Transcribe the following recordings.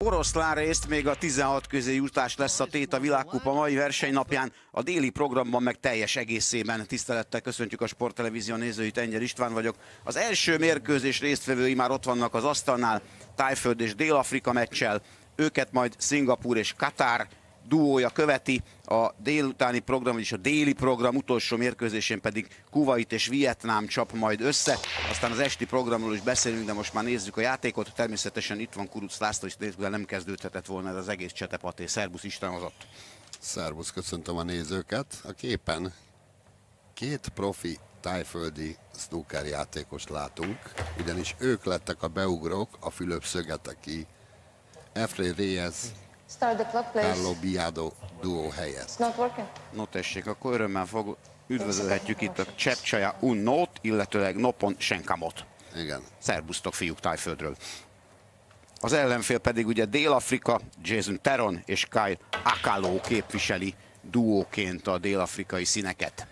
Oroszlán részt, még a 16 közé jutás lesz a tét a világkupa mai versenynapján, a déli programban meg teljes egészében. Tisztelettel köszöntjük a Sporttelevízió nézőit, Enger István vagyok. Az első mérkőzés résztvevői már ott vannak az asztalnál, Thaiföld és Dél-Afrika meccsel, őket majd Szingapúr és Katár duója követi, a délutáni program, vagyis a déli program utolsó mérkőzésén pedig Kuvait és Vietnám csap majd össze. Aztán az esti programról is beszélünk, de most már nézzük a játékot. Természetesen itt van Kuruc László, és nélkül nem kezdődhetett volna ez az egész csetepaté. Szerbusz Isten hozott. Szerbusz, köszöntöm a nézőket. A képen két profi tájföldi snooker játékost látunk, ugyanis ők lettek a beugrók a Fülöp-szigeteki Efré Reyes, Carlo Biado duó helyett. No tessék, akkor örömmel üdvözölhetjük itt a Csepcsaja Unnót, illetőleg Nopon Senkamot. Igen. Szerbusztok, fiúk, Thaiföldről. Az ellenfél pedig ugye Dél-Afrika, Jason Teron és Kyle Akalo képviseli duóként a dél-afrikai színeket.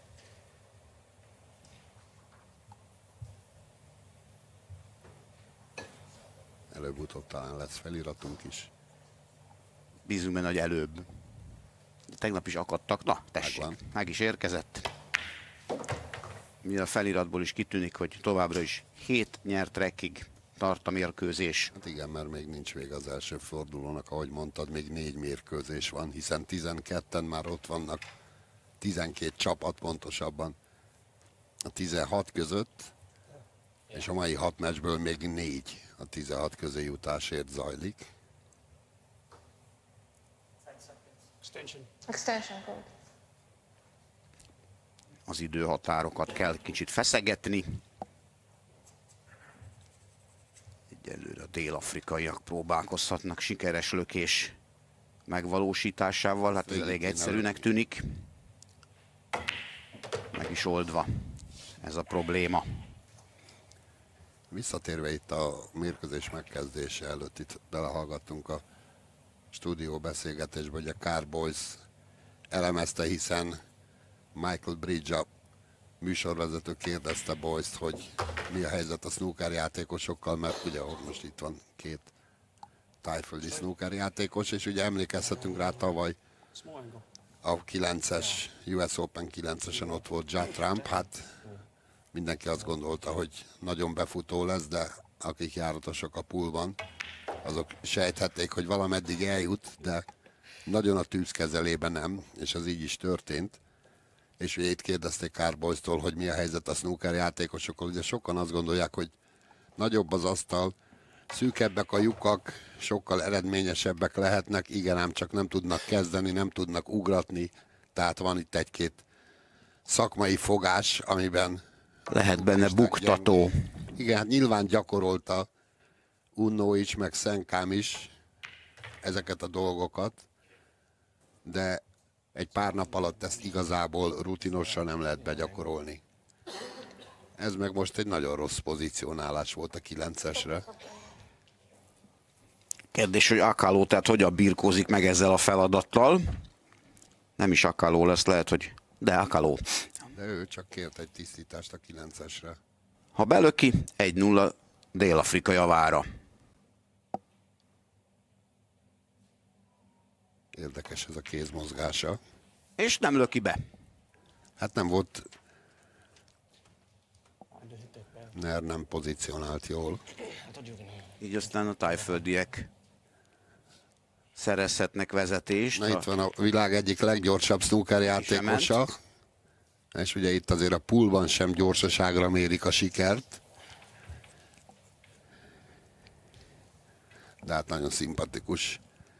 Előbb-utóbb talán lesz feliratunk is. Bízunk benne, hogy előbb. Tegnap is akadtak. Na, tessék, meg is érkezett. Mi a feliratból is kitűnik, hogy továbbra is 7 nyert rekkig tart a mérkőzés. Hát igen, mert még nincs vége az első fordulónak, ahogy mondtad, még 4 mérkőzés van, hiszen 12-en már ott vannak, 12 csapat pontosabban a 16 között, és a mai 6 meccsből még 4 a 16 közé jutásért zajlik. Extension code. Az időhatárokat kell kicsit feszegetni. Egyelőre a dél-afrikaiak próbálkozhatnak sikeres lökés megvalósításával. Hát ez elég egyszerűnek tűnik. Meg is oldva ez a probléma. Visszatérve itt a mérkőzés megkezdése előtt, itt belehallgattunk a stúdió beszélgetésbe, hogy a Carboys elemezte, hiszen Michael Bridge, a műsorvezető kérdezte Boyce-t, hogy mi a helyzet a snooker játékosokkal, mert ugye most itt van 2 tájföldi snooker játékos, és ugye emlékezhetünk rá, tavaly a 9-es US Open 9-esen ott volt Judd Trump, hát mindenki azt gondolta, hogy nagyon befutó lesz, de akik járatosok a poolban, azok sejthették, hogy valameddig eljut, de nagyon a tűzkezelében nem, és az így is történt. És ugye itt kérdezték Carboys-tól, hogy mi a helyzet a snooker játékosokkal. Ugye sokan azt gondolják, hogy nagyobb az asztal, szűkebbek a lyukak, sokkal eredményesebbek lehetnek, igen, ám csak nem tudnak kezdeni, nem tudnak ugratni, tehát van itt egy-két szakmai fogás, amiben lehet benne buktató. Igen, hát nyilván gyakorolta Unnó is, meg Senkám is ezeket a dolgokat, de egy pár nap alatt ezt igazából rutinosan nem lehet begyakorolni. Ez meg most egy nagyon rossz pozícionálás volt a 9-esre. Kérdés, hogy Akalo, tehát hogyan birkózik meg ezzel a feladattal? Nem is Akalo lesz, lehet, hogy... De Akalo. De ő csak kért egy tisztítást a 9-esre. Ha belöki, 1-0 Dél-Afrika javára. Érdekes ez a kézmozgása. És nem löki be. Hát nem volt... nem pozícionált jól. Így aztán a tájföldiek szerezhetnek vezetést. Na itt van a világ egyik leggyorsabb snooker játékosa. És ugye itt azért a poolban sem gyorsaságra mérik a sikert. De hát nagyon szimpatikus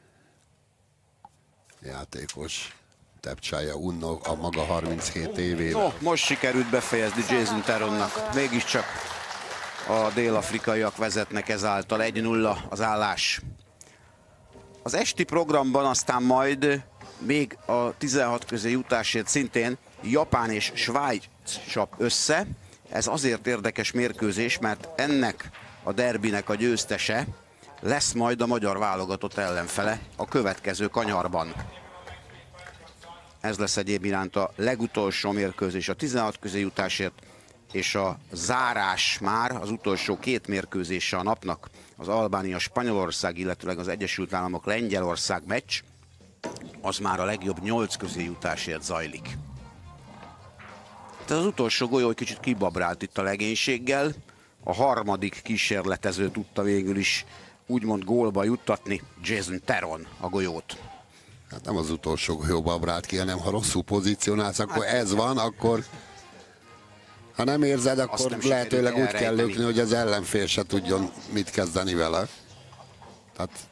játékos. Tepcsája Unnó a maga 37 évével. No, most sikerült befejezni Jason Teronnak. Mégiscsak a dél-afrikaiak vezetnek ezáltal. 1-0 az állás. Az esti programban aztán majd még a 16 közé jutásért szintén Japán és Svájc csap össze. Ez azért érdekes mérkőzés, mert ennek a derbinek a győztese lesz majd a magyar válogatott ellenfele a következő kanyarban. Ez lesz egyéb iránt a legutolsó mérkőzés a 16 közé jutásért. és a zárás már az utolsó két mérkőzése a napnak, az Albánia-Spanyolország, illetőleg az Egyesült Államok-Lengyelország meccs, az már a legjobb 8 közé jutásért zajlik. Tehát az utolsó golyó egy kicsit kibabrált itt a legénységgel, a harmadik kísérletező tudta végül is úgymond gólba juttatni, Jason Theron a golyót. Hát nem az utolsó golyóba brált ki, hanem ha rosszul pozícionálsz, akkor ez van, akkor ha nem érzed, akkor lehetőleg úgy kell lökni, hogy az ellenfél se tudjon mit kezdeni vele. Tehát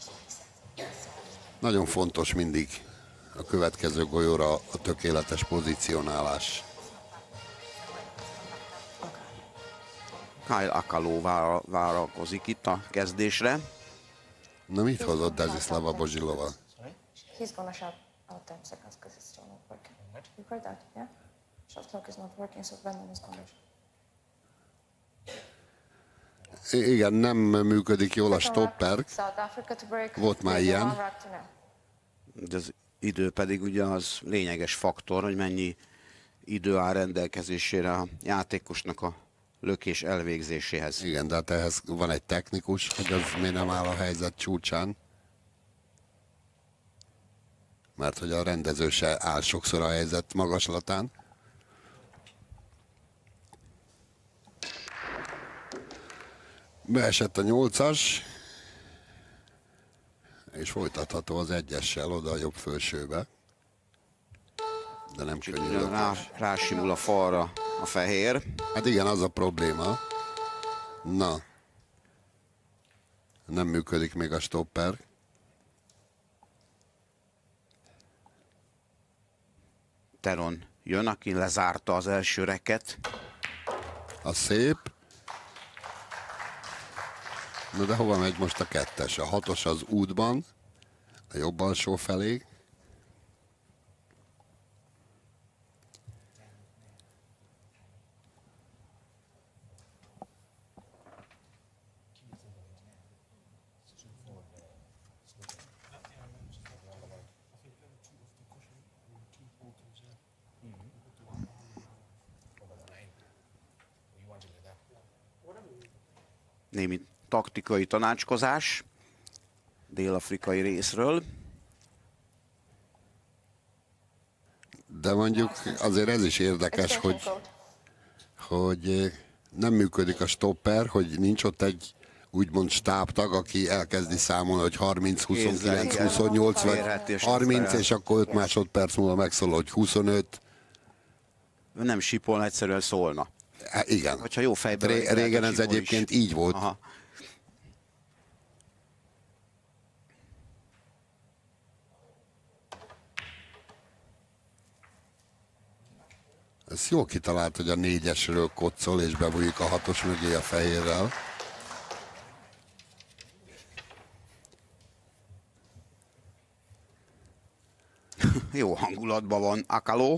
nagyon fontos mindig a következő golyóra a tökéletes pozícionálás. Kyle Akaló várakozik itt a kezdésre. Na mit hozott Dezislava Bozsilova? He's gonna shut out 10 seconds because it's still not working. You heard that, yeah? Shot clock is not working, so Brandon is gonna... Igen, nem működik jól a stopper. South Africa to break. Volt már ilyen. De az idő pedig ugye az lényeges faktor, hogy mennyi idő áll rendelkezésére a játékosnak a lökés elvégzéséhez. Igen, de hát ehhez van egy technikus, hogy az miért nem áll a helyzet csúcsán. Mert hogy a rendező se áll sokszor a helyzet magaslatán. Beesett a 8-as, és folytatható az 1-essel oda a jobb felsőbe. De nem könnyű. Rásimul a falra a fehér. Hát igen, az a probléma. Na. Nem működik még a stopper. Theron jön, aki lezárta az első reket. A szép. Na de hova megy most a 2-es? A 6-os az útban, a jobb alsó felé. Némi taktikai tanácskozás dél-afrikai részről. De mondjuk azért ez is érdekes, hogy nem működik a stopper, hogy nincs ott egy úgymond stábtag, aki elkezdi számolni, hogy 30, 29, 28 vagy 30, és akkor 5 másodperc múlva megszólal, hogy 25. Nem sipolna, egyszerűen szólna. Hát igen. Hogyha jó fejben... Régen ez egyébként így volt. Aha. Ez jól kitalált, hogy a 4-esről koccol, és bebújik a 6-os mögé a fehérrel. Jó hangulatban van Akaló.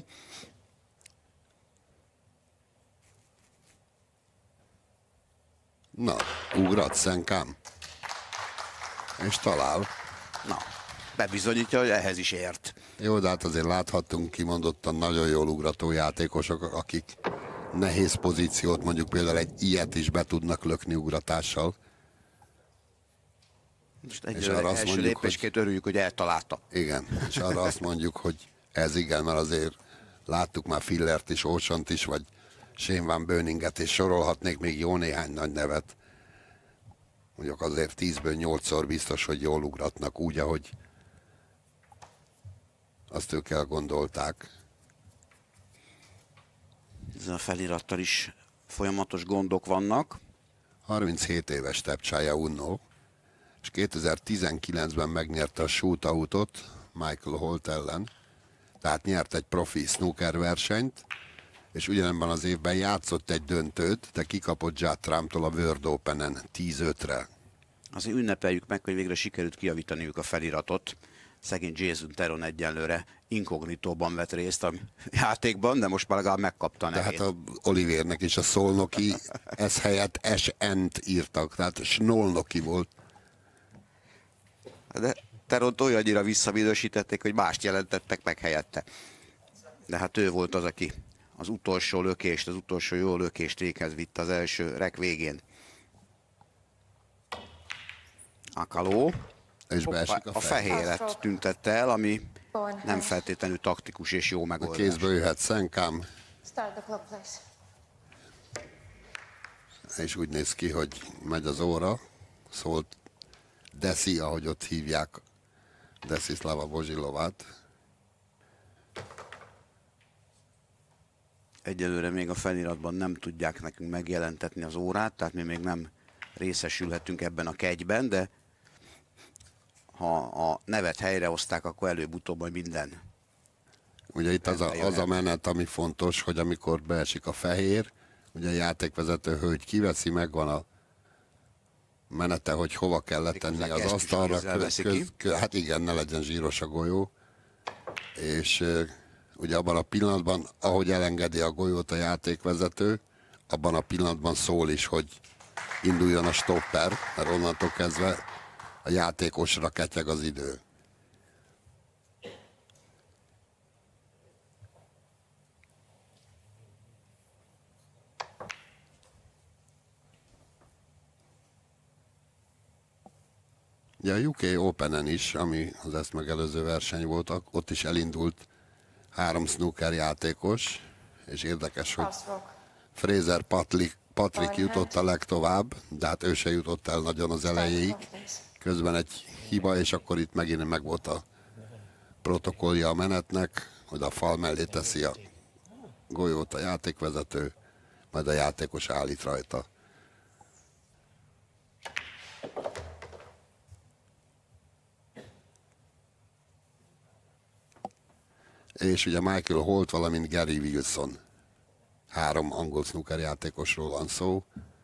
Na, ugrat Szenkám. És talál. Na, bebizonyítja, hogy ehhez is ért. Jó, de hát azért láthattunk kimondottan nagyon jól ugrató játékosok, akik nehéz pozíciót, mondjuk például egy ilyet is be tudnak lökni ugratással. Most egyelőre első lépésként örüljük, hogy eltalálta. Igen, és arra azt mondjuk, hogy ez igen, mert azért láttuk már Fillert is, Oceant is, vagy Shane Van Beuninget, és sorolhatnék még jó néhány nagy nevet. Mondjuk azért 10-ből 8-szor biztos, hogy jól ugratnak úgy, ahogy azt ők elgondolták. Ezzel a felirattal is folyamatos gondok vannak. 37 éves Tepcsája Uno, és 2019-ben megnyerte a shootoutot Michael Holt ellen, tehát nyert egy profi snooker versenyt, és ugyanebben az évben játszott egy döntőt, de kikapott Judd Trumptól a World Openen 10-5-re. Azért ünnepeljük meg, hogy végre sikerült kijavítaniuk a feliratot. Szegény Jason Theron egyenlőre inkognitóban vett részt a játékban, de most már legalább megkapta a nevét. Tehát a Olivernek is a Szolnoki ez helyett SN-t írtak, tehát Snolnoki volt. De Theront olyannyira visszaminősítették, hogy mást jelentettek meg helyette. De hát ő volt az, aki az utolsó lökést, az utolsó jó lökést véghez vitt az első rek végén. Akaló. És beesik A fehéret tüntette el, ami nem feltétlenül taktikus és jó A megoldás. kézbe jöhet Szenkám, Start the clock, please. és úgy néz ki, hogy megy az óra. Szólt Desi, ahogy ott hívják, Desislava Bozsilovát. Egyelőre még a feliratban nem tudják nekünk megjelentetni az órát, tehát mi még nem részesülhetünk ebben a kegyben, de ha a nevet helyrehozták, akkor előbb-utóbb majd minden. Ugye itt az a menet, ami fontos, hogy amikor beesik a fehér, ugye a játékvezető hölgy kiveszi, megvan a menete, hogy hova kell letenni az asztalra. Hát igen, ne legyen zsíros a golyó. És ugye abban a pillanatban, ahogy elengedi a golyót a játékvezető, abban a pillanatban szól is, hogy induljon a stopper, mert onnantól kezdve a játékosra ketyeg az idő. Ugye a UK Openen is, ami az ezt megelőző verseny volt, ott is elindult 3 snooker játékos, és érdekes, hogy Fraser Patrick jutott a legtovább, de hát ő se jutott el nagyon az elejéig. Közben egy hiba, és akkor itt megint meg volt a protokollja a menetnek, hogy a fal mellé teszi a golyót a játékvezető, majd a játékos állít rajta. És ugye Michael Holt, valamint Gary Wilson. 3 angol snooker játékosról van szó.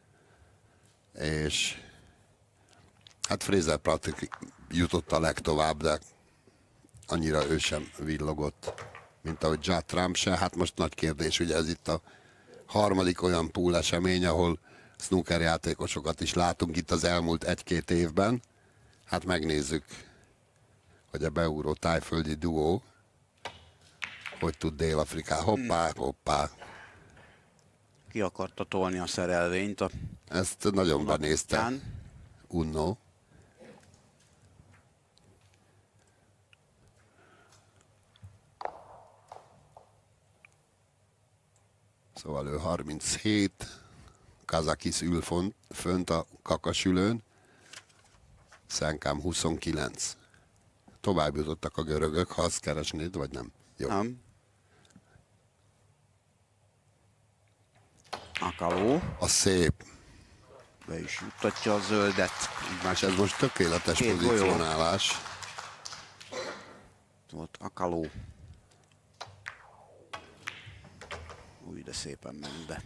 És hát Fraser Patrick jutott a legtovább, de annyira ő sem villogott, mint ahogy Judd Trump se. Hát most nagy kérdés, ugye ez itt a harmadik olyan pool esemény, ahol snooker játékosokat is látunk itt az elmúlt 1-2 évben. Hát megnézzük, hogy a beugró tájföldi duó hogy tud Dél-Afriká. Hoppá, hoppá. Ki akarta tolni a szerelvényt. Ezt nagyon benézte. Uno. Szóval ő 37. Kazakis ül fönt a kakasülőn. Szenkám 29. Tovább jutottak a görögök, ha azt keresnéd, vagy nem? Jó. Nem. Akaló. A szép. Be is juttatja a zöldet. És ez most tökéletes pozícionálás. Ott Akaló. Úgy, de szépen ment be.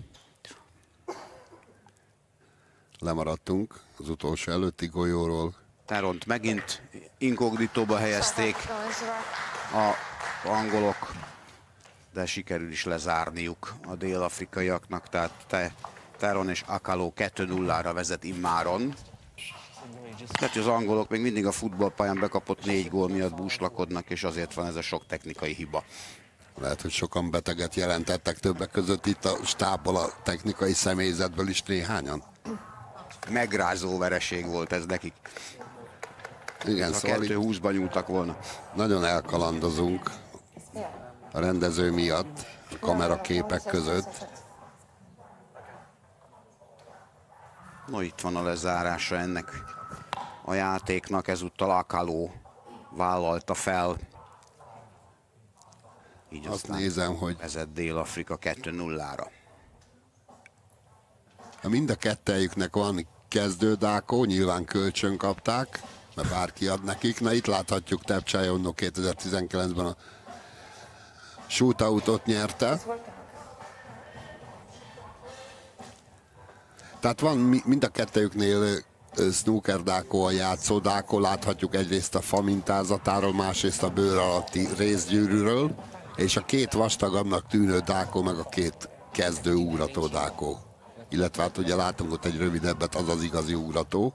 Lemaradtunk az utolsó előtti golyóról. Teront megint inkognitóba helyezték a angolok, de sikerül is lezárniuk a dél-afrikaiaknak, tehát Teron és Akaló 2-0-ra vezet immáron. Tehát az angolok még mindig a futballpályán bekapott 4 gól miatt búslakodnak, és azért van ez a sok technikai hiba. Lehet, hogy sokan beteget jelentettek, többek között itt a stábból, a technikai személyzetből is néhányan. Megrázó vereség volt ez nekik. Igen, A szóval 2-20-ban nyúltak volna. nagyon elkalandozunk a rendező miatt, a kameraképek között. No, itt van a lezárása ennek a játéknak, ezúttal Akaló vállalta fel. Így Azt nézem, hogy vezet Dél-Afrika 2-0-ra. mind a kettejüknek van kezdődákó, nyilván kölcsön kapták, mert bárki ad nekik. Na itt láthatjuk Tepcsájonnó 2019-ben a shootoutot nyerte. Tehát van mind a kettejüknél snooker dákó, a játszó dákó. Láthatjuk egyrészt a fa mintázatáról, másrészt a bőr alatti részgyűrűről, és a 2 vastagabbnak tűnő dákó, meg a 2 kezdő ugrató dákó. Illetve hát ugye látunk ott egy rövidebbet, az az igazi ugrató.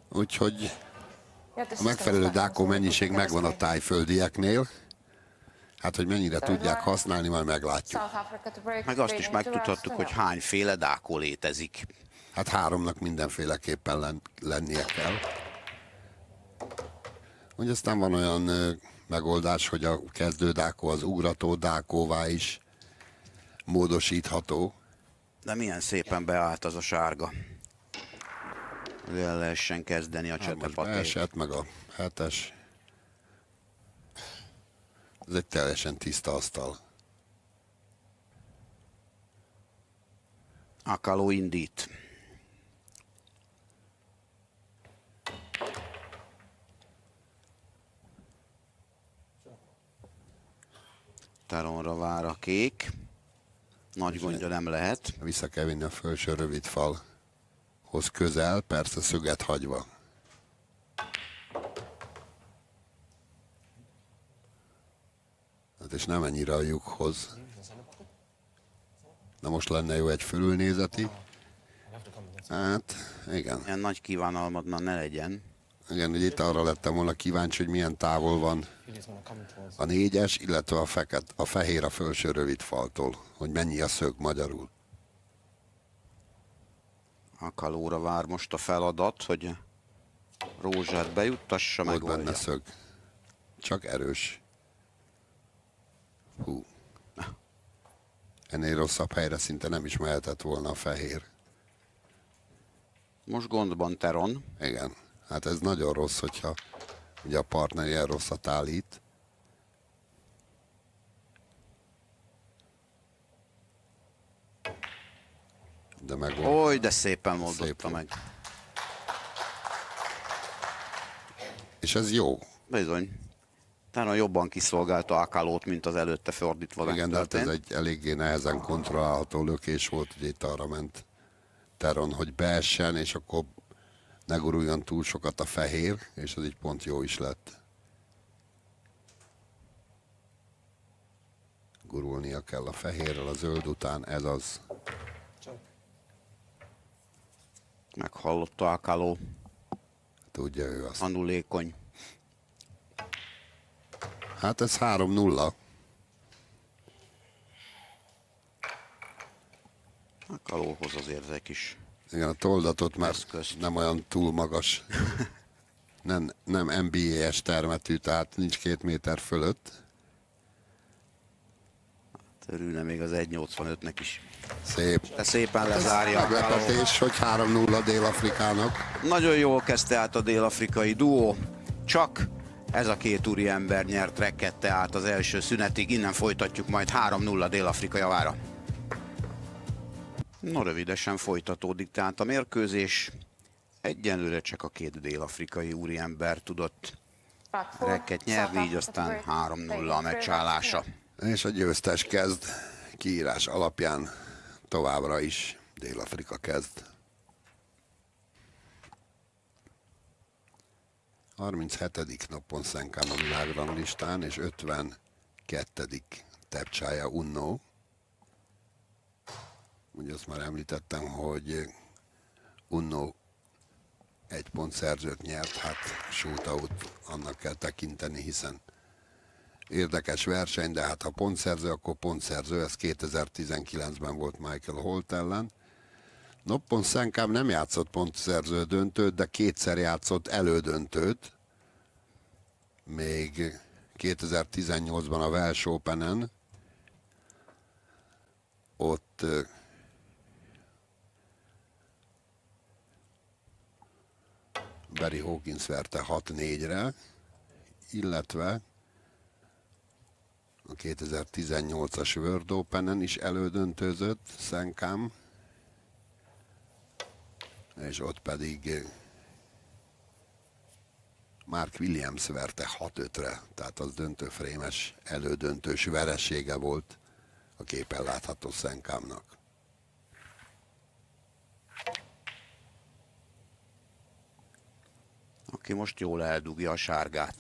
Úgyhogy a megfelelő dákó mennyiség megvan a tájföldieknél. Hát, hogy mennyire tudják használni, majd meglátjuk. South Africa to break. Meg azt is leading to megtudhattuk, hogy Australia. hányféle dákó létezik. Hát 3-nak mindenféleképpen lennie kell. Úgy aztán van olyan megoldás, hogy a kezdődákó az ugrató dákóvá is módosítható. De milyen szépen beállt az a sárga. Hogy el lehessen kezdeni a Most csetepatét. beesett, meg a 7-es. Ez egy teljesen tiszta asztal. Akaló indít. Taronra vár a kék. Nagy gondja nem lehet. Vissza kell vinni a felső rövid falhoz közel, persze szöget hagyva. Hát és nem ennyire a lyukhoz. Na most lenne jó egy fölülnézeti. Hát, igen. Ilyen nagy kívánalmadna ne legyen. Igen, hogy itt arra lettem volna kíváncsi, hogy milyen távol van a 4-es, illetve a fehér a felső rövid faltól. Hogy mennyi a szög magyarul. Akalóra vár most a feladat, hogy Rózsát bejuttassa, Volt megoldja. benne szög. Csak erős. Hú. Ennél rosszabb helyre szinte nem is mehetett volna a fehér. Most gondban Teron. Igen. Hát ez nagyon rossz, hogyha ugye a partner ilyen rosszat állít. De megvan. Oly, de szépen oldotta Szép volt. meg. És ez jó. Bizony. Teron jobban kiszolgálta Akalót, mint az előtte fordítva Igen, de hát ez megtörtént. egy eléggé nehezen kontrollálható lökés volt, ugye itt arra ment Teron, hogy beessen, és akkor ne guruljon túl sokat a fehér, és ez így pont jó is lett. Gurulnia kell a fehérrel, a zöld után, ez az. Meghallotta Akaló. Tudja ő azt. Anulékony. Hát ez 3-0. Akalóhoz azért egy kis. Igen, a toldatot már Eszközt. nem olyan túl magas. Nem NBA-es termetű, tehát nincs 2 méter fölött. Örülne még az 1.85-nek is. Szép. De szépen lezárja Akaló. Meglepetés, hogy 3-0 Dél-Afrikának. Nagyon jól kezdte át a dél-afrikai duó. Csak ez a két úriember nyert rekkette át az első szünetig. Innen folytatjuk majd 3-0 Dél-Afrika javára. No, rövidesen folytatódik tehát a mérkőzés. Egyenlőre csak a két dél-afrikai úriember tudott Back four. rekket nyerni, így South Africa to aztán break. 3-0 a meccsállása. És a győztes kezd. Kiírás alapján továbbra is Dél-Afrika kezd. 37. napon Szenkán a világranglistán, és 52. Tepcsája Unnó. Ugye azt már említettem, hogy Unnó 1 pontszerzőt nyert, hát shootout annak kell tekinteni, hiszen érdekes verseny, de hát ha pontszerző, akkor pontszerző. Ez 2019-ben volt Michael Holt ellen. Noppon Szenkám nem játszott pontszerző döntőt, de 2-szer játszott elődöntőt. Még 2018-ban a Welsh Openen. Ott Barry Hawkins verte 6-4-re, illetve a 2018-as World Openen is elődöntőzött Szenkám, és ott pedig Mark Williams verte 6-5-re, tehát az döntőfrémes elődöntős veresége volt a képen látható Szenkámnak. Aki most jól eldugja a sárgát.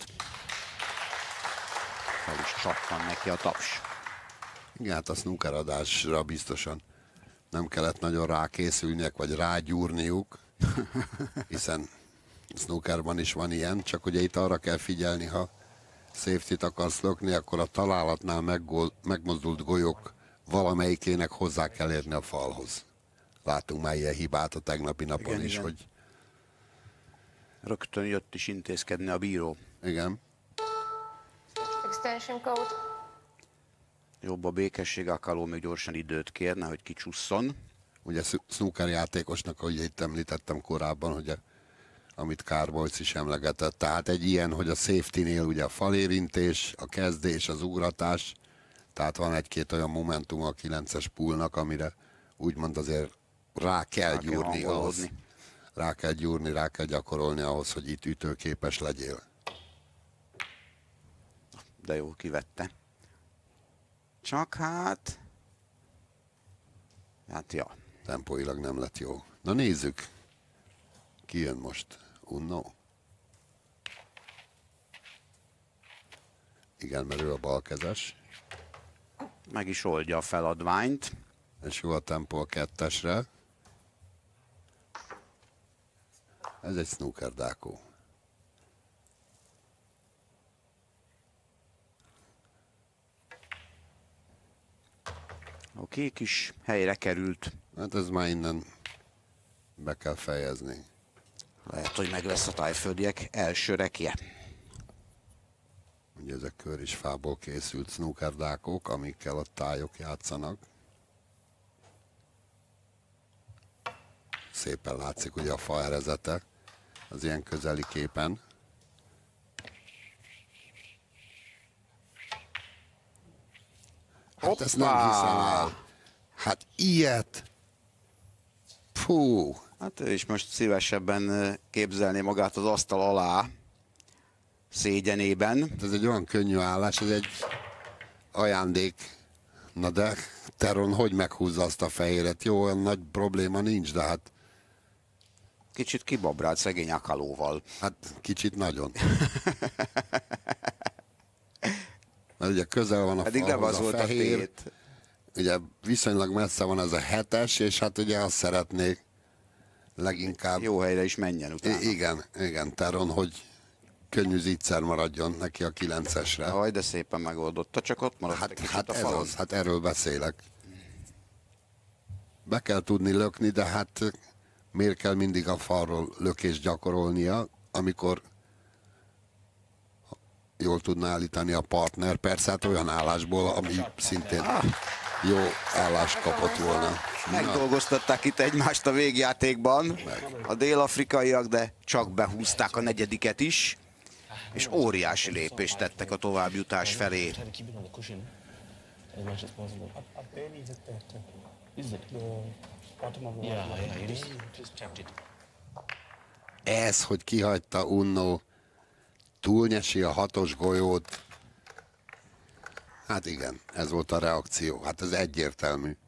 Fel is csattan neki a taps. Igen, hát a snookeradásra biztosan nem kellett nagyon rákészülniük, vagy rágyúrniuk, hiszen snookerban is van ilyen, csak ugye itt arra kell figyelni, ha safety-t akarsz lökni, akkor a találatnál megmozdult golyók valamelyikének hozzá kell érni a falhoz. Látunk már ilyen hibát a tegnapi napon Igen, is, igen. hogy Rögtön jött is intézkedni a bíró. igen, Extension code. Jobb a békesség, Akaló még gyorsan időt kérne, hogy kicsusszon. ugye snooker játékosnak, ahogy itt említettem korábban, hogy amit Carboys is emlegetett. Tehát egy ilyen, hogy a safety-nél ugye a falérintés, a kezdés, az ugratás, tehát van egy-két olyan momentum a 9-es poolnak, amire úgymond azért rá kell gyúrni ahhoz. hangolódni. Rá kell gyúrni, rá kell gyakorolni ahhoz, hogy itt ütőképes legyél. De jó, kivette. Csak hát... Hát ja. Tempóilag nem lett jó. Na nézzük. Ki jön most? Uno? Igen, mert ő a balkezes. Meg is oldja a feladványt. És jó a tempó a 2-esre. Ez egy snooker dákó. A kék is helyre került. Hát ez már innen be kell fejezni. Lehet, hogy meg lesz a tájföldiek első rekje. Ugye ezek kör és fából készült snooker dákók, amikkel a tájok játszanak. Szépen látszik ugye a fa erezete az ilyen közeli képen. Hát ezt nem Hoppá! hiszem el. Hát ilyet. Fú. Hát ő is most szívesebben képzelné magát az asztal alá, szégyenében. Hát ez egy olyan könnyű állás, ez egy ajándék. Na de Teron hogy meghúzza azt a fehéret? Jó, olyan nagy probléma nincs, de Kicsit kibabrált szegény Akalóval. hát kicsit nagyon. Mert ugye közel van a Pedig nem falhoz az a volt a fehér. tét. Ugye viszonylag messze van ez a 7-es, és hát ugye azt szeretnék leginkább... Jó helyre is menjen utána. Igen, Teron, hogy könnyű zicser maradjon neki a 9-esre. Jaj, de szépen megoldotta, csak ott maradt egy kicsit Hát a ez falon. az, hát erről beszélek. Be kell tudni lökni, de hát miért kell mindig a falról lökést gyakorolnia, amikor jól tudná állítani a partner, persze hát olyan állásból, ami szintén jó állást kapott volna. Megdolgoztatták itt egymást a végjátékban a dél-afrikaiak, de csak behúzták a negyediket is, és óriási lépést tettek a továbbjutás felé. Try to keep it on the cushion as much as possible. Up there is the Is it? bottom of the Yeah, water. yeah, just tapped it. Ez, hogy kihagyta Uno, túlnyesi a 6-os golyót, hát igen, ez volt a reakció. Hát ez egyértelmű.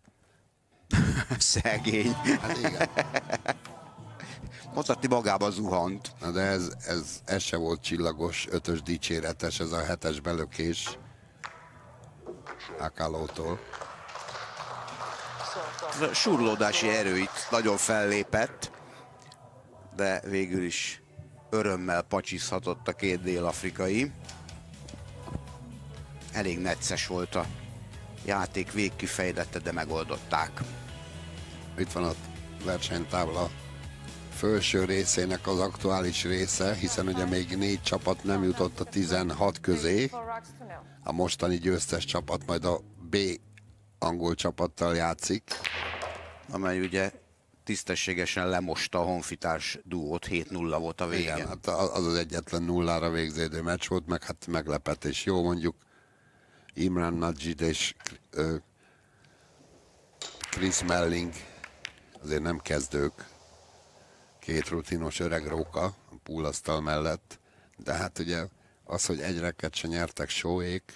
Szegény. Hát igen. Mondhatni magába zuhant. Na de ez se volt csillagos, 5-ös dicséretes, ez a 7-es belökés Akalótól. A surlódási erő itt nagyon fellépett, de végül is örömmel pacsizhatott a két dél-afrikai. Elég necces volt a játék végkifejlete, de megoldották. Itt van a versenytábla felső részének az aktuális része, hiszen ugye még 4 csapat nem jutott a 16 közé. A mostani győztes csapat majd a B angol csapattal játszik. Amely ugye tisztességesen lemosta a honfitárs duót, 7-0 volt a végén. Igen, hát az egyetlen nullára végződő meccs volt, meg hát meglepetés. Jó, mondjuk Imran Najid és Chris Melling azért nem kezdők. 2 rutinos öreg róka a púlasztal mellett, de hát ugye az, hogy egy rekket se nyertek Showék,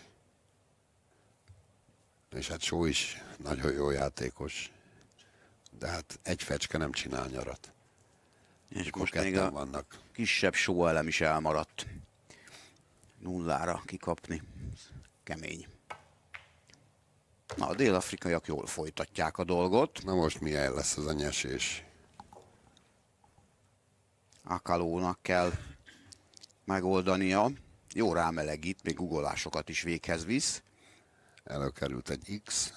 és hát Show is nagyon jó játékos, de hát egy fecske nem csinál nyarat. És Akkor most még ketten a vannak. kisebb sóelem is elmaradt. Nullára kikapni. Kemény. Na, a dél-afrikaiak jól folytatják a dolgot. Na most milyen lesz az a nyesés? Akalónak kell megoldania. Jó rámelegít, még uggolásokat is véghez visz. Előkerült egy X,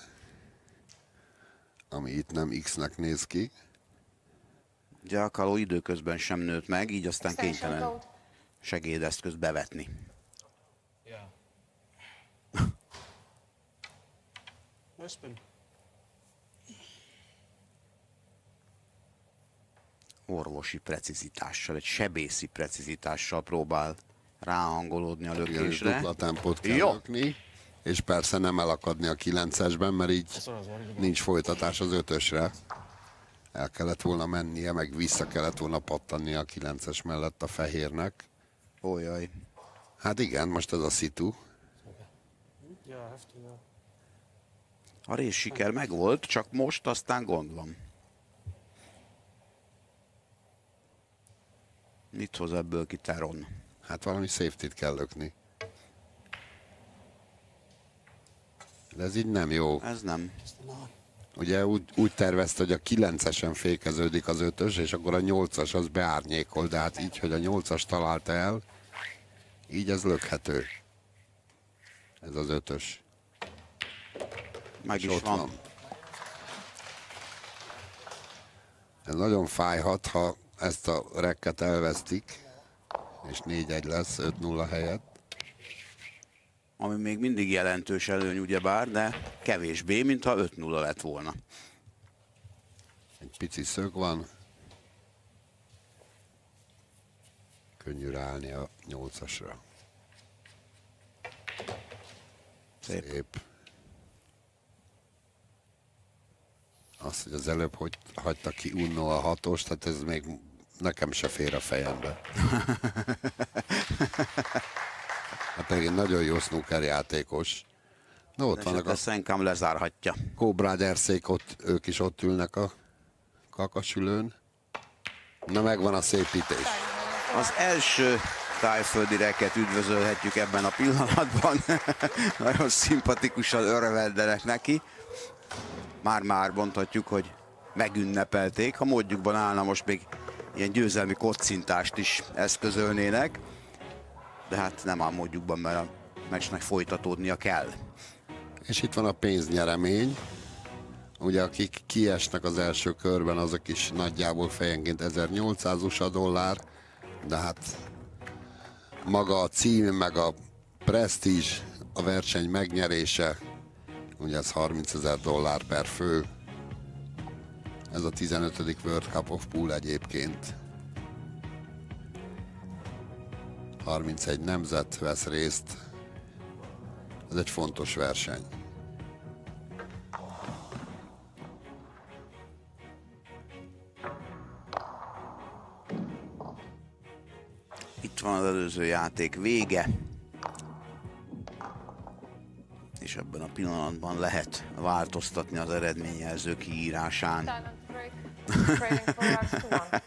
ami itt nem X-nek néz ki. Ugye a Kaló időközben sem nőtt meg, így aztán Extension kénytelen code. segédeszközt bevetni. Yeah. No spin. Orvosi precizitással, egy sebészi precizitással próbál ráhangolódni a Igen, lökésre. dupla tempót kell Jó. lökni, és persze nem elakadni a 9-esben, mert így That's what I was worried about. nincs folytatás az 5-ösre. El kellett volna mennie, meg vissza kellett volna pattannia a 9-es mellett a fehérnek. Ójaj. Hát igen, most ez a szitu. Yeah, I have to, yeah. A rész siker megvolt, csak most aztán gond van. Mit hoz ebből ki Teron? Hát valami safety-t kell lökni. De ez így nem jó. Ez nem. Ugye úgy tervezte, hogy a 9-esen fékeződik az 5-ös, és akkor a 8-as az beárnyékol, de hát így, hogy a 8-as találta el, így ez lökhető. Ez az 5-ös. Meg És is ott van. van. Ez nagyon fájhat, ha ezt a rekket elvesztik, és 4-1 lesz 5-0 helyett. Ami még mindig jelentős előny ugyebár, de kevésbé, mintha 5-0 lett volna. Egy pici szög van. Könnyű ráállni a 8-asra. Szép. Szép. Azt, hogy az előbb hogy hagyta ki Uno a 6-os, tehát ez még nekem se fér a fejembe. Hát pedig egy nagyon jó snooker játékos. No, ott vannak Esetleg a Szenkám lezárhatja. Kóbráderszék, ők is ott ülnek a kakasülőn. Na, megvan a szépítés. Az első tájföldi reket üdvözölhetjük ebben a pillanatban. Nagyon szimpatikusan örvendenek neki. Már mondhatjuk, hogy megünnepelték. Ha módjukban állna, most még ilyen győzelmi kocintást is eszközölnének. De hát nem áll módjukban, mert a meccsnek folytatódnia kell. És itt van a pénznyeremény. Ugye akik kiesnek az első körben, azok is nagyjából fejenként 1800 USA dollár, de hát maga a cím, meg a presztízs, a verseny megnyerése, ugye ez 30 000 dollár per fő. Ez a 15. World Cup of Pool egyébként. 31 nemzet vesz részt. Ez egy fontos verseny. Itt van az előző játék vége. És ebben a pillanatban lehet változtatni az eredményjelző kiírásán. Silent break. Trading for racks to 1.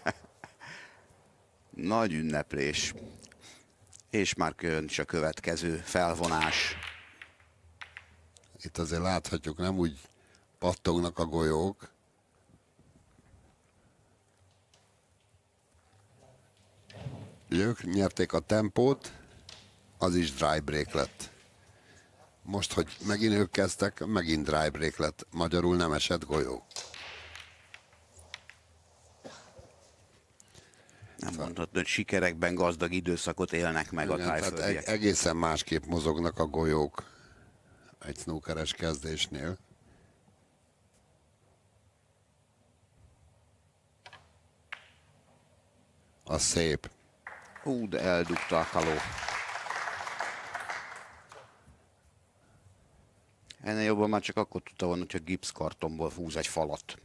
Nagy ünneplés. És már jön is a következő felvonás. Itt azért láthatjuk, nem úgy pattognak a golyók. Ők nyerték a tempót, az is dry break lett. Most, hogy megint ők kezdtek, megint dry break lett. Magyarul nem esett golyó. Nem mondhatod, hogy sikerekben gazdag időszakot élnek meg a Igen, tehát tájföldiek. egészen másképp mozognak a golyók egy snookeres kezdésnél. Az szép. Hú, de eldugta a Kaló. Ennél jobban már csak akkor tudta volna, hogyha gipszkartonból húz egy falat.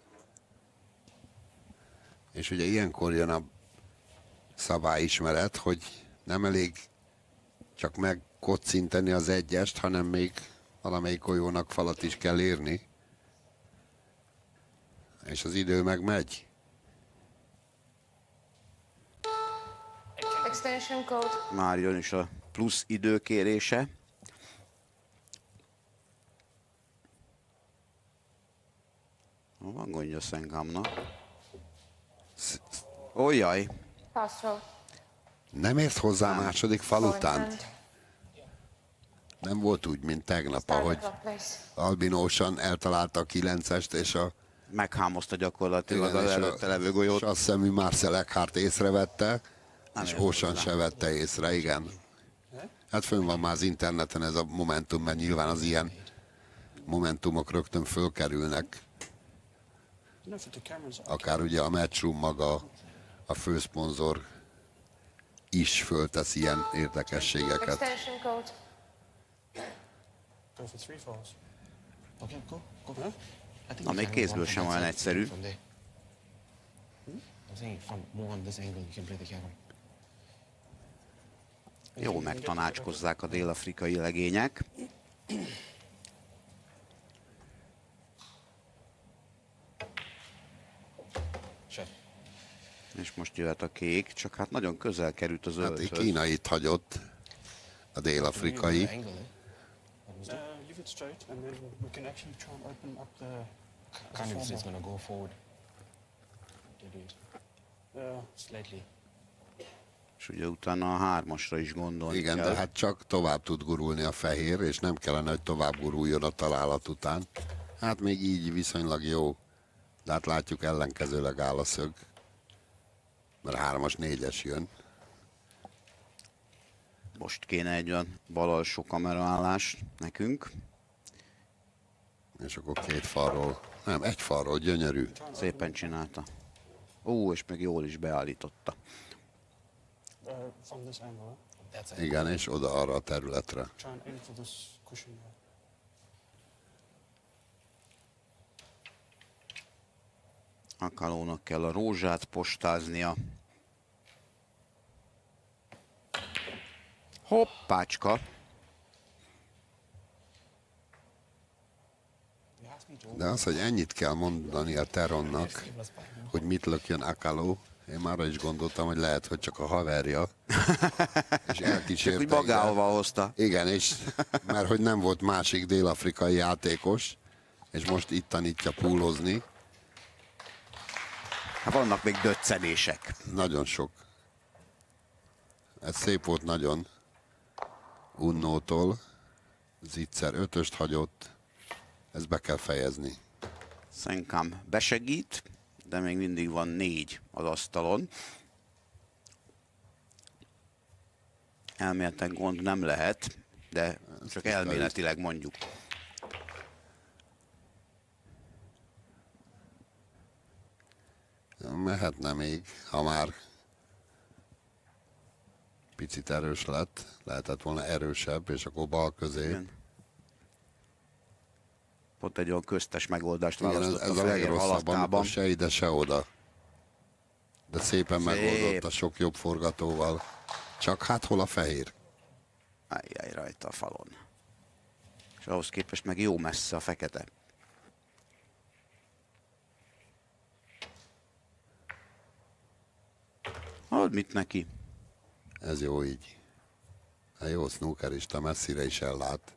És ugye ilyenkor jön a szabályismeret, hogy nem elég csak megkocinteni az egyest, hanem még valamelyik golyónak falat is kell érni. És az idő meg megy. Extension code. Már jön is a plusz időkérése. Van gondja Szenkámnak. Ójjaj, Pass throw. Nem ért hozzá a második fal Ball in után? hand. Nem volt úgy, mint tegnap, ahogy Start clock, please. albinósan eltalálta a 9-est, és a Meghámozta gyakorlatilag igen, az és előtte levő golyót. és azt hiszem, Marcel Eckhart észrevette, és ért Ocean hozzá. se vette észre, igen. Hát fönn van már az interneten ez a momentum, mert nyilván az ilyen momentumok rögtön fölkerülnek. I don't know if the camera's up. Akár ugye a Matchroom maga, a főszponzor is föltesz ilyen érdekességeket. Extension code. Go for 3 falls. Okay, go. Huh? I think Na, you még can kézből run from sem that olyan side, egyszerű. from there. I'm saying from more on this angle you can play the camera. Jó megtanácskozzák a dél-afrikai legények. Sure. És most jöhet a kék, csak hát nagyon közel került az Hát egy zöldhöz. kínait hagyott a dél-afrikai. Angle, eh? Leave it straight, and then we can actually try and open up the Carnivus is former. gonna go forward. They do it Yeah. slightly. És ugye utána a 3-asra is gondolni Igen, kell. de hát csak tovább tud gurulni a fehér, és nem kellene, hogy tovább guruljon a találat után. Hát még így viszonylag jó, de hát látjuk ellenkezőleg áll a szög, mert 3-as, 4-es jön. Most kéne egy olyan bal alsó kameraállás nekünk. És akkor 2 falról, nem, 1 falról, gyönyörű. Szépen csinálta. És még jól is beállította. From this angle, eh? That's it. Igen, és oda arra a területre. Try and aim for this cushion there. Akalónak kell a rózsát postáznia. Hoppácska! You asked me to De az, hogy ennyit kell mondani a Teronnak, plus five. hogy mit lökjön Akalo, én már arra is gondoltam, hogy lehet, hogy csak a haverja. És elkísérte. Úgy magával hozta. Igen, és mert hogy nem volt másik dél-afrikai játékos, és most itt tanítja púlozni. Hát vannak még döccenések. Nagyon sok. Ez szép volt nagyon. Unnótól. Zicser 5-öst hagyott. Ezt be kell fejezni. Szenkám besegít, de még mindig van 4 az asztalon. Elméletileg gond nem lehet, de csak elméletileg mondjuk. Mehetne még, ha már picit erős lett. Lehetett volna erősebb, és akkor bal közé. Igen. Pont egy olyan köztes megoldást Igen, választott ez a a fehér legrosszabb, amikor halattában. se ide, se oda. De szépen Szép. megoldott a sok jobb forgatóval. Csak hát hol a fehér? Ajjaj, rajta a falon. És ahhoz képest meg jó messze a fekete. Hadd mit neki? Ez jó így. A jó snookerista messzire is ellát.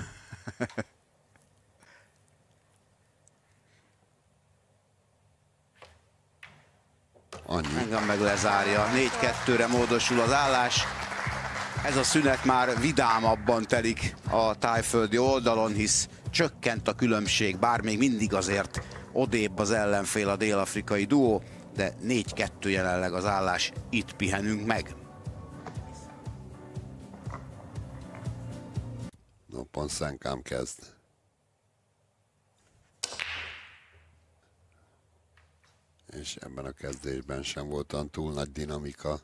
Annyi. Engem meg lezárja. 4-2-re módosul az állás. Ez a szünet már vidámabban telik a tájföldi oldalon, hisz csökkent a különbség, bár még mindig azért odébb az ellenfél a dél-afrikai duó, de 4-2 jelenleg az állás, itt pihenünk meg. No, pont Szenkám kezd. És ebben a kezdésben sem volt olyan túl nagy dinamika.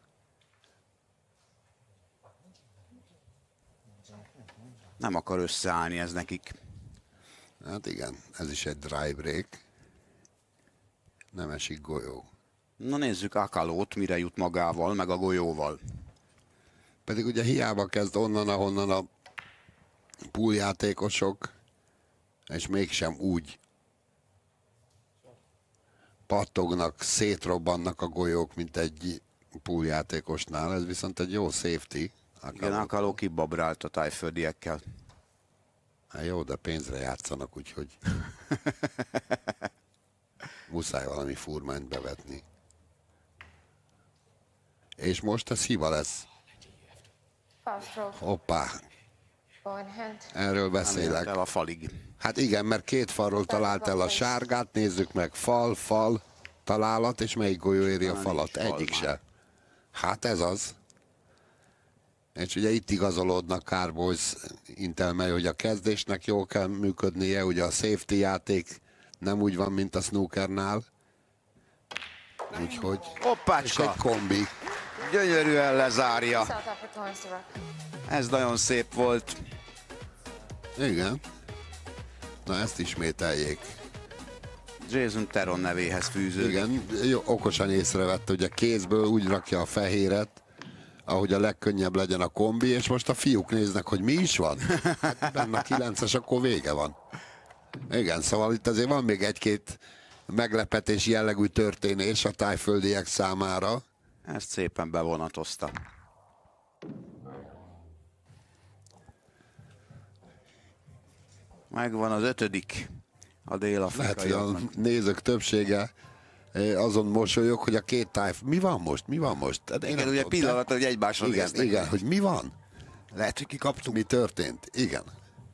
Nem akar összeállni ez nekik. Hát igen, ez is egy dry break. Nem esik golyó. Na nézzük Akalót, mire jut magával, meg a golyóval. Pedig ugye hiába kezd onnan, ahonnan a pooljátékosok, és mégsem úgy pattognak, szétrobbannak a golyók, mint egy pooljátékosnál. Ez viszont egy jó safety. Igen, Akaló kibabrált a tájföldiekkel. Hát jó, de pénzre játszanak, úgyhogy muszáj valami furmányt bevetni. És most ez hiba lesz. Foul stroke. Hoppá, Ball in hand. erről Nem ért beszélek. el a falig. Hát igen, mert két falról talált el a sárgát, nézzük meg, fal, találat, és melyik golyó éri a Talán falat? nincs fal Egyik már. se. Hát ez az. És ugye itt igazolódnak Carboys intelmei, hogy a kezdésnek jól kell működnie, ugye a safety játék nem úgy van, mint a snookernál. Úgyhogy... És Hoppácska! egy kombi. Gyönyörűen lezárja. South Africa wins the rack. Ez nagyon szép volt. Igen. Na ezt ismételjék. Jason Teron nevéhez fűződik. Igen, jó, okosan észrevette, hogy a kézből úgy rakja a fehéret, ahogy a legkönnyebb legyen a kombi, és most a fiúk néznek, hogy mi is van. Hát benne a 9-es, akkor vége van. Igen, szóval itt azért van még egy-két meglepetés jellegű történés a tájföldiek számára. Ezt szépen bevonatozta. Megvan az 5. a Lehet, hogy a dél-afrikaiaknak. nézők többsége azon mosolyog, hogy a két tájf... Mi van most? Mi van most? Hát én Igen, nem ugye tudom, pillanat, hogy egymásra igen, néznek. igen, hogy mi van? Lehet, hogy kikaptunk. Mi történt? Igen.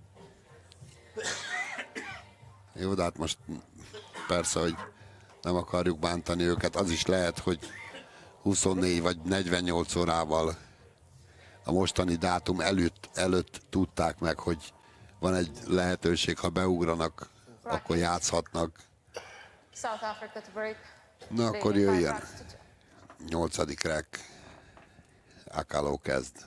Jó, de hát most persze, hogy nem akarjuk bántani őket. Az is lehet, hogy 24 vagy 48 órával a mostani dátum előtt tudták meg, hogy van egy lehetőség, ha beugranak, akkor játszhatnak. South Africa to break. Na akkor Leading five jöjjön. racks to two. 8. rack. Akalo kezd.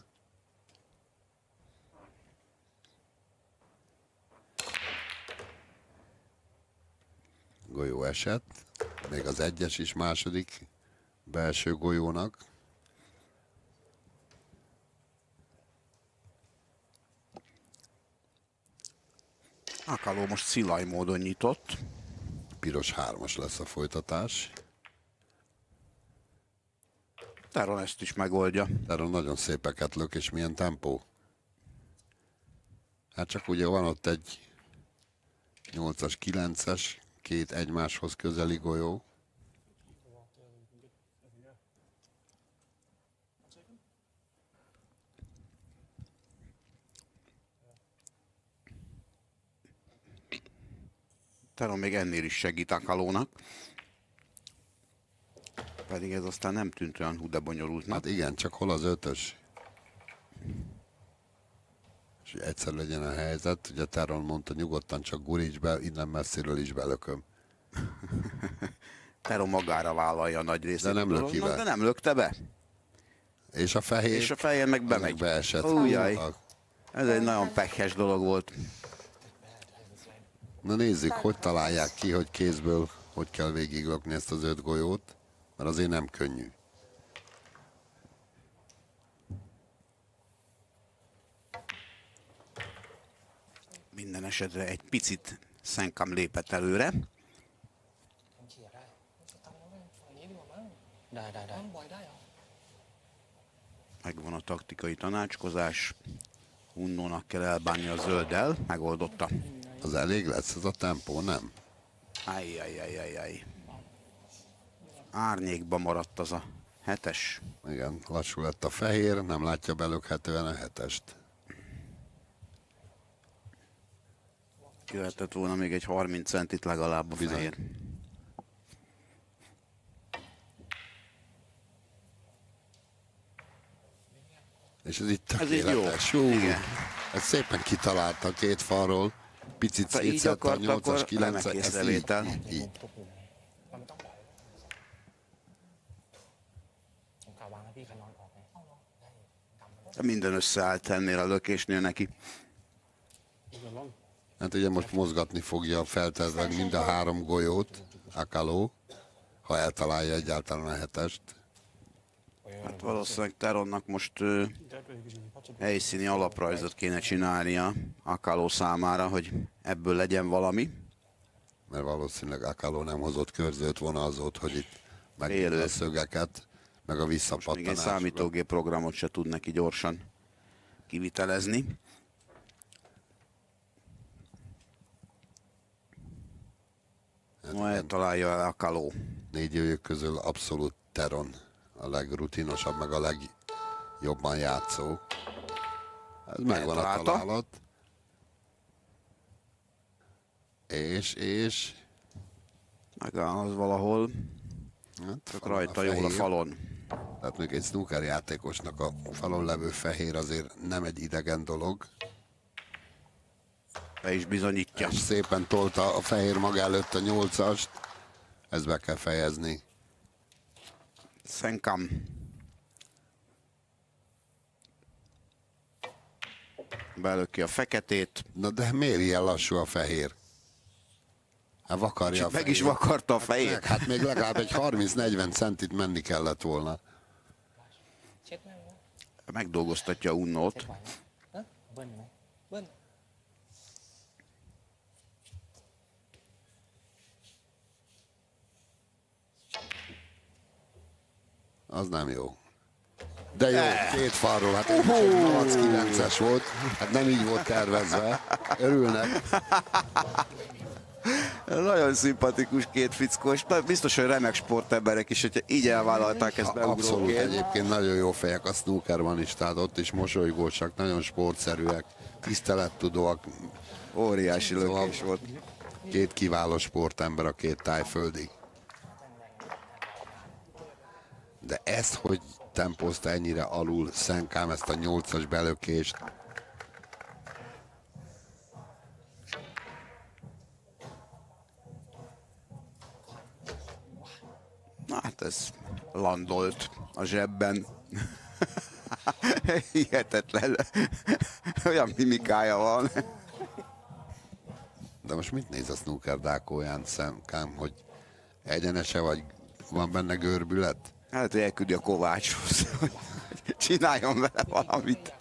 Golyó esett. Még az 1-es is második belső golyónak. Akalo most szilaj módon nyitott. Piros 3-as lesz a folytatás. Teron ezt is megoldja. Erről nagyon szépeket lök, és milyen tempó. Hát csak ugye van ott egy 8-as, 9-es, két egymáshoz közeli golyó. Teron még ennél is segít Akalónak. Pedig ez aztán nem tűnt olyan hú de bonyolultnak. Hát igen, csak hol az 5-ös? És hogy egyszer legyen a helyzet, ugye Teron mondta, nyugodtan csak guríts be, innen messziről is belököm. Teron magára vállalja a nagy részét. De nem a löki dolognak, be. De nem lökte be. És a fehér? És a fehér meg bemegy. Beesett. Újjaj. Ez egy nagyon pekhes dolog volt. Na nézzük, hogy találják ki, hogy kézből hogy kell végiglökni ezt az 5 golyót, mert azért nem könnyű. Minden esetre egy picit Szenkam lépett előre. เขี่ยได้ฝั่งนี้ดีกว่ามั้งได้บอยได้เหรอ Megvan a taktikai tanácskozás. Unnónak kell elbánni a zölddel. Megoldotta. Az elég lesz ez a tempó, nem? Ajjajajajaj. Árnyékba maradt az a 7-es. Igen, lassú lett a fehér, nem látja belökhetően a 7-est. Jöhetett volna még egy 30 centit legalább a Bizony. fehér. És ez itt Ez így jó. tökéletes. Jó. Igen. Ez szépen kitalálta a két falról. Picit Ha így szétszett a akart, 8-as, akkor 9-es. remek Ez észrevétel. így. มันไม่ต้องปล่อยผมกะวางให้พี่ขนอนออกไงได้กำมัน De minden összeállt ennél a lökésnél neki. Even long. Hát ugye most mozgatni fogja feltétlenül mind a 3 golyót, Akalo, ha eltalálja egyáltalán a 7-est. Hát valószínűleg Teronnak most That way because you possibly helyszíni alaprajzot kéne csinálnia Akalo számára, hogy ebből legyen valami. Mert valószínűleg Akalo nem hozott körzőt, vonalzót, hogy itt megnyitja Élő. a szögeket, meg a Még egy visszapattanás. számítógép programot se tud neki gyorsan kivitelezni. Ma eltalálja el Akalo. 4 őjük közül abszolút Teron a legrutinosabb, meg a legjobban játszó. Ez megvan a Eltalálta. találat. És... Megáll az valahol. Hát, Csak falon rajta jól a fehér. falon. Tehát még egy snooker játékosnak a falon levő fehér azért nem egy idegen dolog. Be is bizonyítja. És szépen tolta a fehér maga előtt a 8-ast. Ezt be kell fejezni. Senkam. Belöki a feketét. Na de miért ilyen lassú a fehér? Hát vakarja a Meg fehér. is vakarta a fejét. Hát még legalább egy 30-40 centit menni kellett volna. เช็ดแม่งนะ Megdolgoztatja Unnót. เช็ดไหวไหมฮะเบิ้ลไหมเบิ้ล Az nem jó. De jó, két falról, hát egy 8-9-es volt, hát nem így volt tervezve. Örülnek. Nagyon szimpatikus két fickós. Biztos, hogy remek sportemberek is, hogyha így elvállalták ezt Abszolút, beugróként. egyébként nagyon jó fejek a snookerban is, tehát ott is mosolygósak, nagyon sportszerűek, tisztelettudóak. Óriási lökés volt. Két kiváló sportember a két tájföldi. De ezt, hogy tempózta ennyire alul Senkam ezt a 8-as belökést. Na hát ez landolt a zsebben. Hihetetlen. Olyan mimikája van. De most mit néz a snooker dákóján Senkam, hogy egyenese vagy van benne görbület? Hát, hogy elküldi a Kovácshoz, hogy csináljon vele valamit.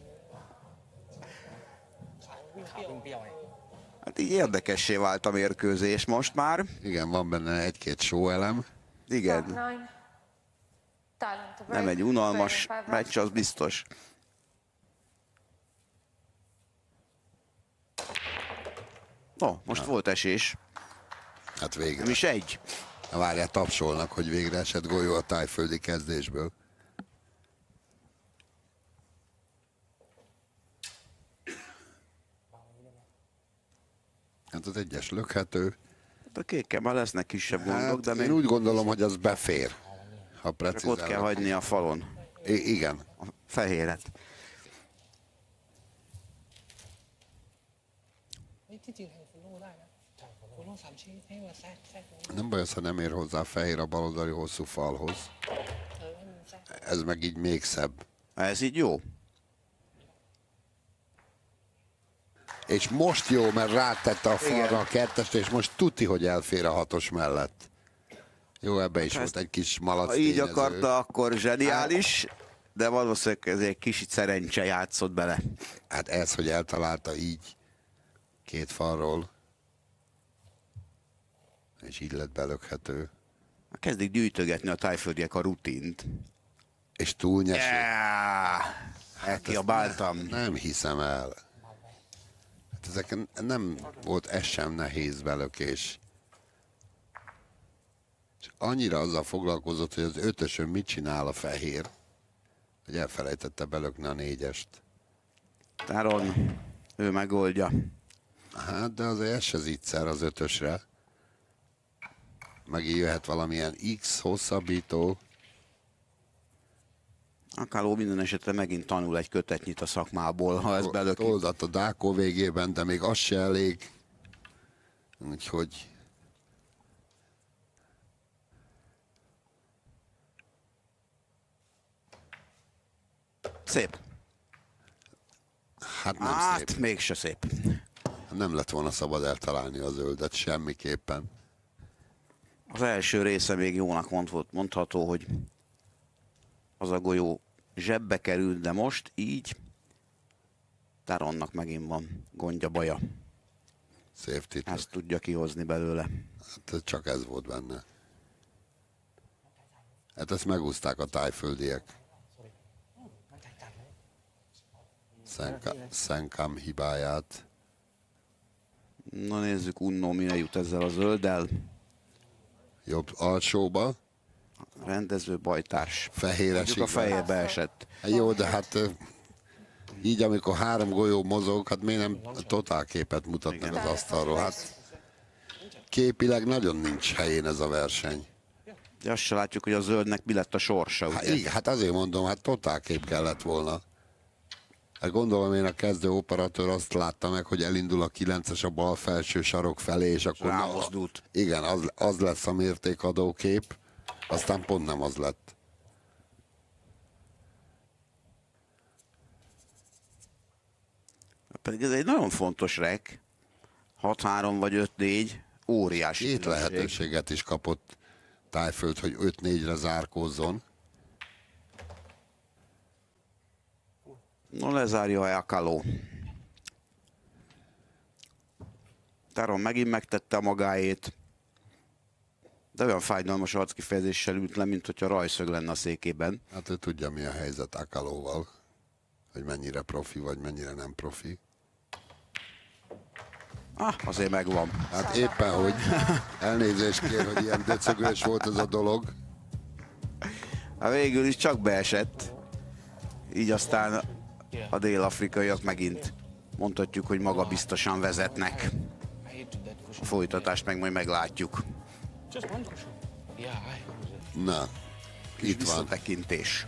ขาวิ่งเปรี้ยวไง Hát így érdekessé vált a mérkőzés most már. Igen, van benne egy-két sóelem. Igen, Nine. Thailand to break. nem egy unalmas Australian 5 meccs, az biztos. No, most volt esés, Hát nem végre. is egy. Várjál, tapsolnak, hogy végre esett golyó a tájföldi kezdésből. Hát az egyes lökhető. Hát a kékkel már lesznek kisebb gondok, de Hát még én úgy gondolom, hogy az befér. Ha csak precízen. ott kell hagyni a falon Igen. a fehéret. เฮ้ยที่จริงแทงฟูโร่ได้นะฟูโร่สามชิ้นให้มาแทรกตรงนี้ Nem baj az, ha nem ér hozzá a fehér a baloldali hosszú falhoz. ให้มันแทรก Ez meg így még szebb. Ez így jó? És most jó, mert rátette a falra a kettest, és most tuti, hogy elfér a hatos mellett. Jó, ebbe is volt egy kis malac Ha így tényező. akarta, akkor zseniális, de valószínűleg ez egy kicsit szerencse játszott bele. Hát ez, hogy eltalálta így két falról, és így lett belökhető. Kezdik gyűjtögetni a tájföldiek a rutint. És túlnyeső. Elkiabáltam. Nem hiszem el. Hát ezeken nem volt ez sem nehéz belökés. És annyira azzal foglalkozott, hogy az ötösön mit csinál a fehér, hogy elfelejtette belökni a 4-est. Taron, ő megoldja. Hát, de azért ez se zicser az ötösre. Megint jöhet valamilyen X hosszabbító. Akáló minden esetre megint tanul egy kötetnyit a szakmából, ha ez belöki. Toldat a dákó végében, de még az se elég. Úgyhogy Szép. hát nem Hát, szép. mégse szép. Nem lett volna szabad eltalálni a zöldet semmiképpen. Az első része még jónak mondható, hogy az a golyó zsebbe került, de most így Taronnak megint van gondja, baja. Safety. Ezt tudja kihozni belőle. Hát csak ez volt benne. Hát ezt megúzták a tájföldiek. มันใจจัดเลย Senkam hibáját. Na nézzük, Unnó mire jut ezzel a zölddel. Jobb alsóba. Rendező bajtárs. Fehéres. Mondjuk a fehérbe esett. Jó, de hát így amikor 3 golyó mozog, hát miért nem totálképet mutatnak Igen. az asztalról? Hát képileg nagyon nincs helyén ez a verseny. De azt se látjuk, hogy a zöldnek mi lett a sorsa, Hát, ugye? igen, hát azért mondom, hát totálkép kellett volna. Hát gondolom én a kezdő operatőr azt látta meg, hogy elindul a 9-es a bal felső sarok felé, és akkor Rámozdult. igen, az lesz a mértékadó kép, aztán pont nem az lett. Pedig ez egy nagyon fontos rek. 6-3 vagy 5-4, óriási Két különbség. lehetőséget is kapott Tájföld, hogy 5-4-re zárkózzon. No, lezárja Akalo. Teron megint megtette a magáét. De olyan fájdalmas arckifejezéssel ült le, mint hogyha rajszög lenne a székében. Hát ő tudja, mi a helyzet Akalóval, hogy mennyire profi, vagy mennyire nem profi. Azért megvan. Hát éppen, hogy elnézést kér, hogy ilyen döcögős volt ez a dolog. Hát végül is csak beesett. Így aztán a dél-afrikaiak megint mondhatjuk, hogy magabiztosan vezetnek. I hate that cushion. A folytatást meg majd meglátjuk. Just one cushion. Yeah, I use it. Na, itt van. Visszatekintés.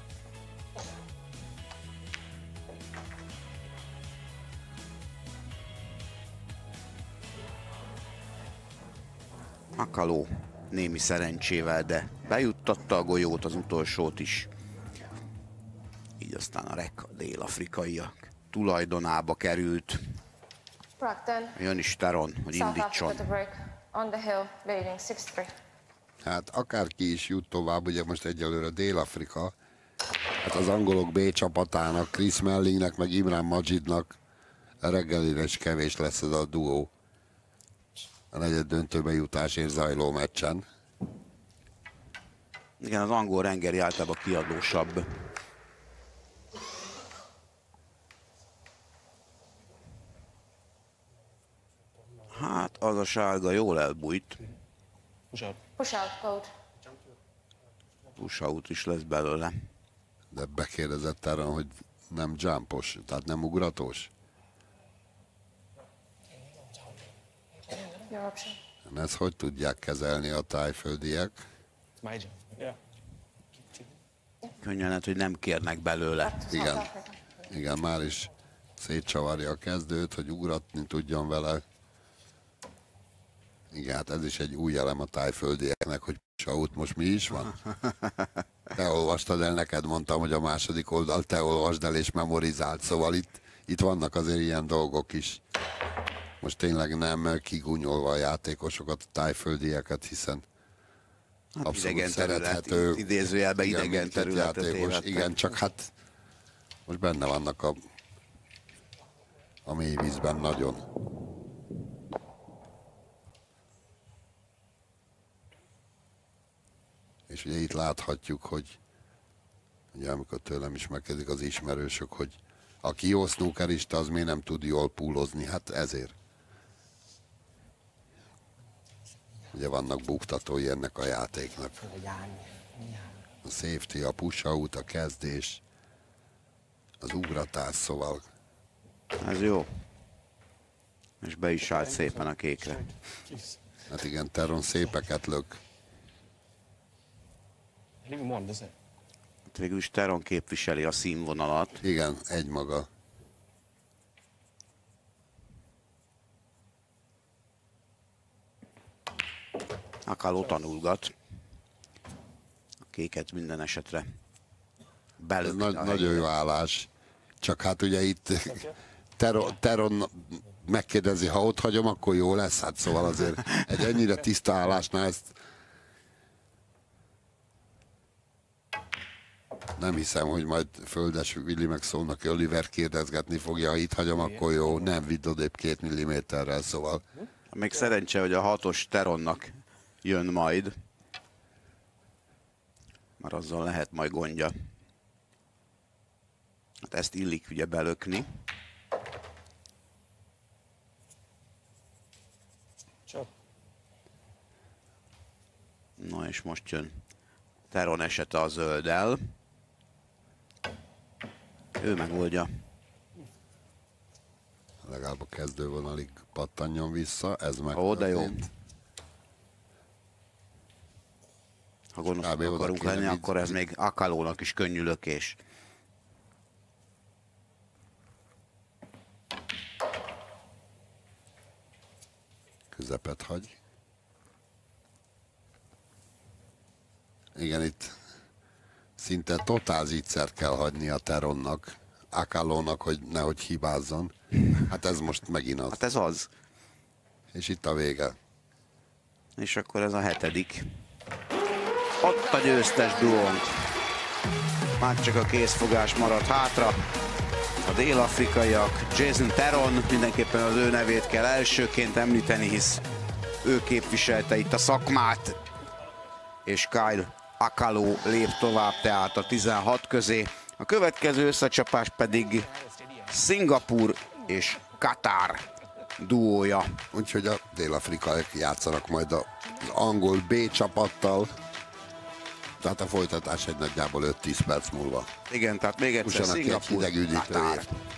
Akaló némi szerencsével, de bejuttatta a golyót, az utolsót is. Így aztán a rek a dél-afrikaiak tulajdonába került. Brockton, Jön is Teron, hogy South indítson. Africa to break on the hill, leading 6-3. Hát akárki is jut tovább, ugye most egyelőre Dél-Afrika, hát az angolok B csapatának, Chris Mellingnek, meg Imran Majidnak a reggelire is kevés lesz ez a duó a negyed döntőbe jutásért zajló meccsen. Igen, az angol rengeri általában kiadósabb. Hát az a sárga jól elbújt. Push out. Push out, code. Push out is lesz belőle. De bekérdezett Teron, hogy nem jumpos, tehát nem ugratós. Your option. Ezt hogy tudják kezelni a tájföldiek? It's my job. Yeah. Könnyen lehet, hogy nem kérnek belőle. To South Igen. Africa. Igen, már is szétcsavarja a kezdőt, hogy ugratni tudjon vele. Igen, hát ez is egy új elem a tájföldieknek, hogy Saut most mi is van? Te olvastad el, neked mondtam, hogy a második oldal te olvasd el és memorizáld, szóval itt vannak azért ilyen dolgok is. Most tényleg nem kigúnyolva a játékosokat, a tájföldieket, hiszen Hát abszolút idegen terület, szerethető. idézőjelben Igen, idegen mindkét területet játékos. tévedtek. Igen, csak hát most benne vannak a mély vízben nagyon. És ugye itt láthatjuk, hogy ugye amikor tőlem is megkezdik az ismerősök, hogy aki jó snookerista, az miért nem tud jól púlozni, hát ezért. Ugye vannak buktatói ennek a játéknak. A safety, a push out, a kezdés, az ugratás, szóval Ez jó. És be is állt szépen a kékre. Please. hát igen, Teron szépeket lök. I didn't even want this. Hát végül is Teron képviseli a színvonalat. Igen, egymaga. Akaló tanulgat. A kéket minden esetre Ez belőtt. nagyon jó állás. Csak hát ugye itt Teron megkérdezi, ha ott hagyom, akkor jó lesz. Hát szóval azért egy ennyire tiszta állásnál ezt nem hiszem, hogy majd Földes Willi meg Szónoki Oliver kérdezgetni fogja, ha itt hagyom, akkor jó, nem vidd odébb 2 milliméterrel, szóval Még szerencse, hogy a 6-os Teronnak jön majd. Mert azzal lehet majd gondja. Hát ezt illik ugye belökni. Chop. Na és most jön Teron esete a zölddel. Ő megoldja. legalább a kezdővonalig pattanjon vissza, ez meg. Ó, de jó. Ha Kb. gonoszak oda akarunk kéne lenni, akkor ez még Akalónak is könnyű lökés. Közepet hagy. Igen, itt szinte totál zicser kell hagyni a Teronnak, Akalónak, hogy nehogy hibázzon. Hát ez most megint az. Hát ez az. És itt a vége. És akkor ez a 7. Ott a győztes duónk. Már csak a kézfogás maradt hátra. A dél-afrikaiak, Jason Teron, mindenképpen az ő nevét kell elsőként említeni, hisz ő képviselte itt a szakmát. És Kyle Akaló lép tovább tehát a 16 közé. A következő összecsapás pedig Szingapúr és Katar duója. Úgyhogy a dél-afrikaiak játszanak majd az angol B csapattal. Tehát a folytatás egy nagyjából 5-10 perc múlva. Igen, tehát még egyszer Fussanak ki egy Szingapúr, hideg üdítőért. Katár.